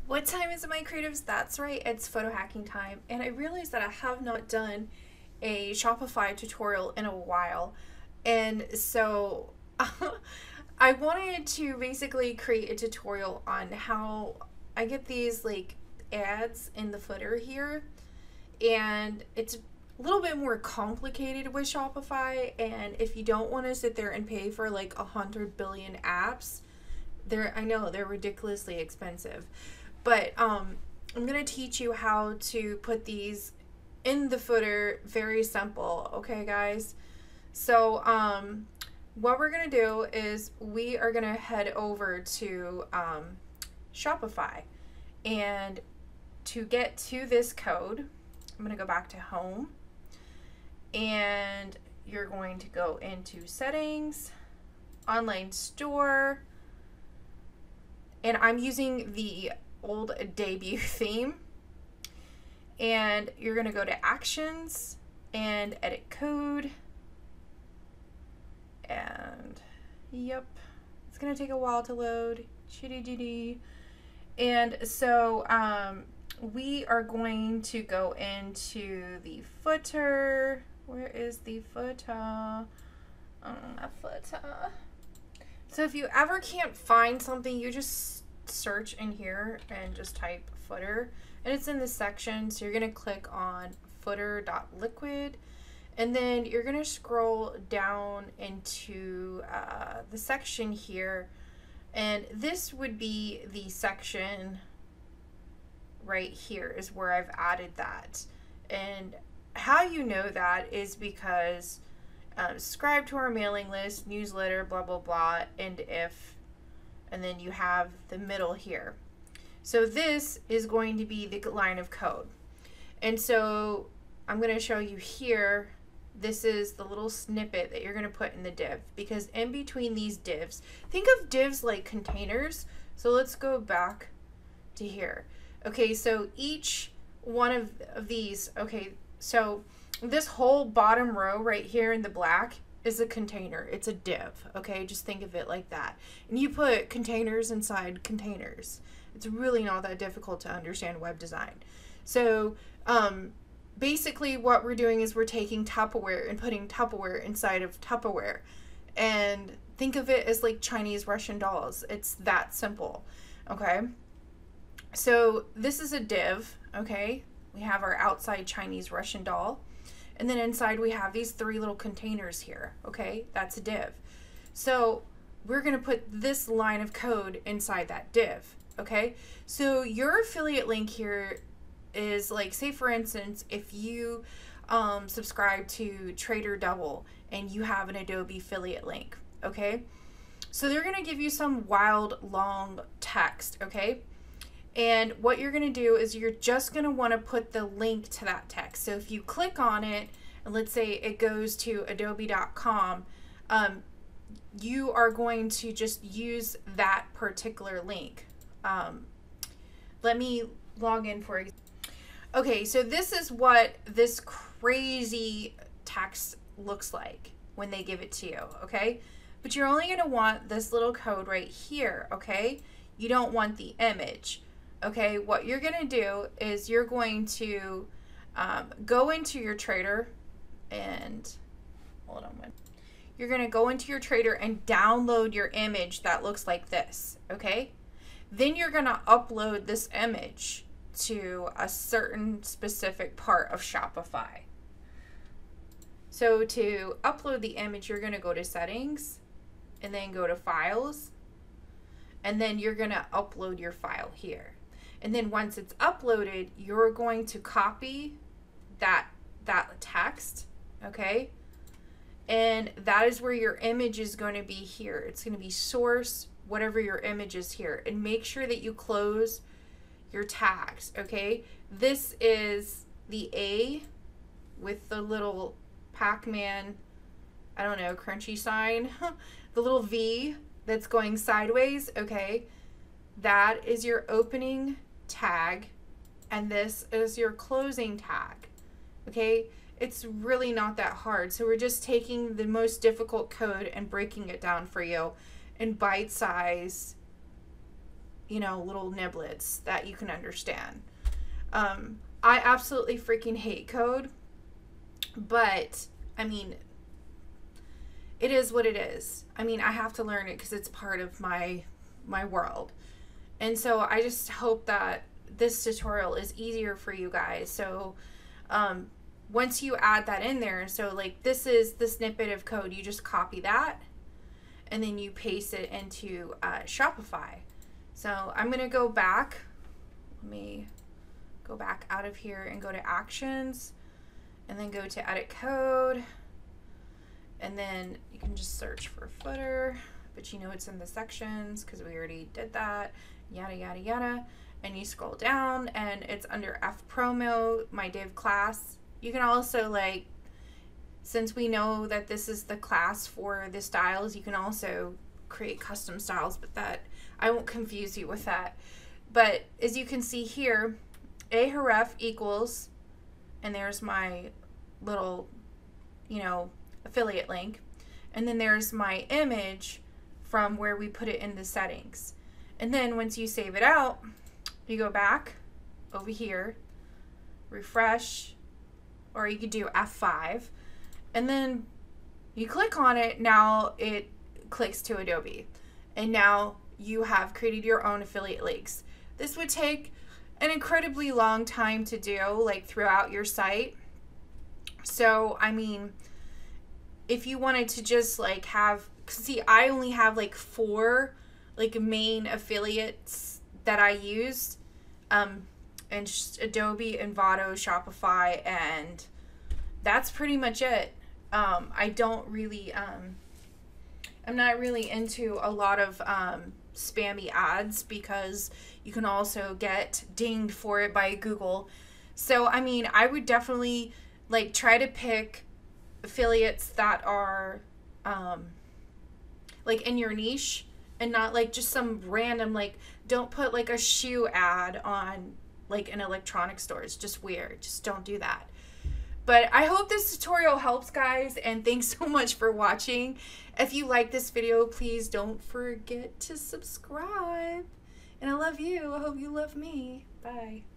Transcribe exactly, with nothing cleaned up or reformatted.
What time is it, my creatives? That's right, it's photo hacking time. And I realized that I have not done a Shopify tutorial in a while. And so I wanted to basically create a tutorial on how I get these like ads in the footer here. And it's a little bit more complicated with Shopify. And if you don't want to sit there and pay for like a hundred billion apps, they're, I know they're ridiculously expensive. But um, I'm going to teach you how to put these in the footer. Very simple. Okay, guys? So um, what we're going to do is we are going to head over to um, Shopify. And to get to this code, I'm going to go back to home. And you're going to go into settings, online store. And I'm using the old debut theme, and you're going to go to actions and edit code, and yep, it's going to take a while to load. And so um, we are going to go into the footer. Where is the footer? Oh, my footer. So if you ever can't find something, you just search in here and just type footer, and it's in this section. So you're going to click on footer.liquid, and then you're going to scroll down into uh, the section here, and this would be the section right here is where I've added that. And how you know that is because um, subscribe to our mailing list, newsletter, blah blah blah, and if and then you have the middle here. So this is going to be the line of code. And so I'm going to show you here, this is the little snippet that you're going to put in the div, because in between these divs, think of divs like containers. So let's go back to here. Okay, so each one of, of these, okay, so this whole bottom row right here in the black is a container. It's a div, okay? Just think of it like that. And you put containers inside containers. It's really not that difficult to understand web design. So um, basically what we're doing is we're taking Tupperware and putting Tupperware inside of Tupperware. And think of it as like Chinese Russian dolls. It's that simple, okay? So this is a div, okay? We have our outside Chinese Russian doll. And then inside we have these three little containers here, okay? That's a div. So we're going to put this line of code inside that div, okay? So your affiliate link here is like, say for instance, if you um, subscribe to Trader Double and you have an Adobe affiliate link, okay? So they're going to give you some wild long text, okay? And what you're going to do is you're just going to want to put the link to that text. So if you click on it, and let's say it goes to adobe dot com, um, you are going to just use that particular link. Um, let me log in for example. Okay, so this is what this crazy text looks like when they give it to you, okay? But you're only going to want this little code right here, okay? You don't want the image. Okay, what you're going to do is you're going to um, go into your Trader and, hold on, you're going to go into your Trader and download your image that looks like this, okay? Then you're going to upload this image to a certain specific part of Shopify. So to upload the image, you're going to go to settings and then go to files, and then you're going to upload your file here. And then once it's uploaded, you're going to copy that, that text, okay? And that is where your image is going to be here. It's going to be source, whatever your image is here. And make sure that you close your tags, okay? This is the A with the little Pac-Man, I don't know, crunchy sign. The little V that's going sideways, okay? That is your opening tag, and this is your closing tag, okay? It's really not that hard. So we're just taking the most difficult code and breaking it down for you in bite-sized you know, little niblets that you can understand. Um, I absolutely freaking hate code, but I mean, it is what it is. I mean, I have to learn it because it's part of my my world. And so I just hope that this tutorial is easier for you guys. So um, once you add that in there, so like this is the snippet of code, you just copy that and then you paste it into uh, Shopify. So I'm going to go back. Let me go back out of here and go to actions and then go to edit code. And then you can just search for footer, but you know it's in the sections because we already did that, yada, yada, yada. And you scroll down and it's under F promo, my div class. You can also, like, since we know that this is the class for the styles, you can also create custom styles, but that, I won't confuse you with that. But as you can see here, ahref equals, and there's my little, you know, affiliate link. And then there's my image from where we put it in the settings. And then once you save it out, you go back over here, refresh, or you could do F five, and then you click on it. Now it clicks to Adobe. And now you have created your own affiliate links. This would take an incredibly long time to do, like throughout your site. So, I mean, if you wanted to just like have, see, I only have like four like main affiliates that I use, um, and just Adobe, Envato, Shopify, and that's pretty much it. Um, I don't really, um, I'm not really into a lot of um, spammy ads because you can also get dinged for it by Google. So, I mean, I would definitely like try to pick affiliates that are um, like in your niche and not like just some random, like, don't put like a shoe ad on like an electronic store. It's just weird. Just don't do that. But I hope this tutorial helps, guys, and thanks so much for watching. If you like this video, please don't forget to subscribe. And I love you. I hope you love me. Bye.